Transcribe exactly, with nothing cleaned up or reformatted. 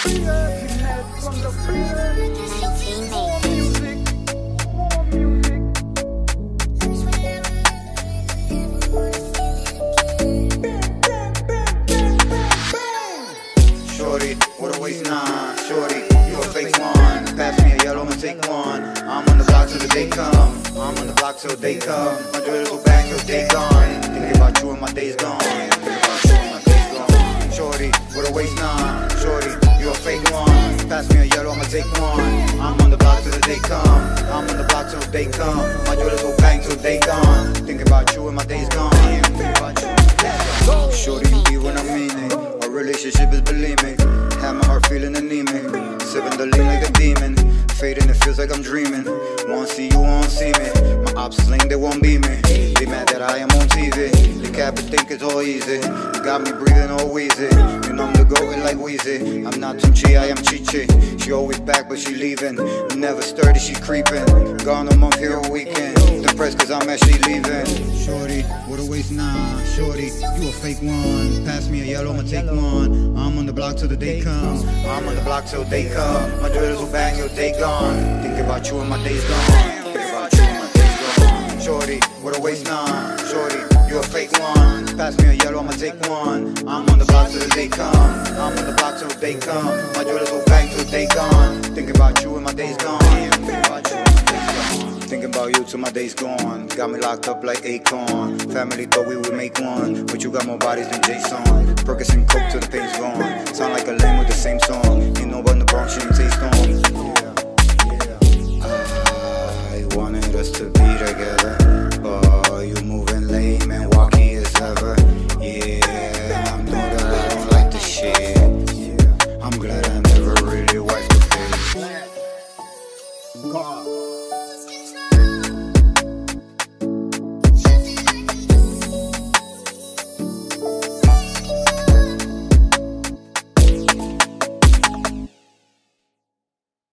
Shorty, what a waste, nah. Shorty, you a fake one. Pass me a yellow, I'ma take one. I'm on the block till the day come. I'm on the block till they come. My jewelers go back till they gone. Thinking about you and my days gone. Thinking about you and my days gone. Shorty, what a waste, nah. Shorty, you a fake one. Pass me a yellow, I'ma take one. I'm on the block till the day come. I'm on the block till they come. My jewelers go back till they gone. Thinking about you and my days gone. Thinking about you and my days gone. Shorty, you be when I mean it. Our relationship is bulimic. Have my heart feeling anemic. Sipping the lean like a demon. Fading, it feels like I'm dreaming. Wanna see you, won't see me. My ops is lame, they won't be me. They mad that I am on T V. The cap and think it's all easy. You got me breathing all wheezy. You know I'm the goat like Weezy. I'm not Tunchi, I am Chichi. She always back, but she leaving. Never sturdy, she creeping. Gone a month, here a weekend. Depressed cause I'm actually leaving. Shorty, what a waste, nah. Shorty, you a fake one. Pass me a yellow, I'ma take one. I'm on the block till the day come. I'm on the block till they come. My jewelers will bang till they gone. Thinking about you and my days gone. Thinking about you and my days gone. Shorty, what a waste, nah. Shorty, you a fake one. Pass me a yellow, I'ma take one. I'm on the block till the day come. I'm on the block till they come. My jewelers will bang till they gone. Thinking about you and my days gone. Thinking about you and my days gone. Thinking about you till my days gone. Got me locked up like Akon. Family thought we would make one, but you got more bodies than Jason. Percocet and coke till the pain's gone. Sound like a lame with the same song. Ain't no but in the Bronx, she ain't taste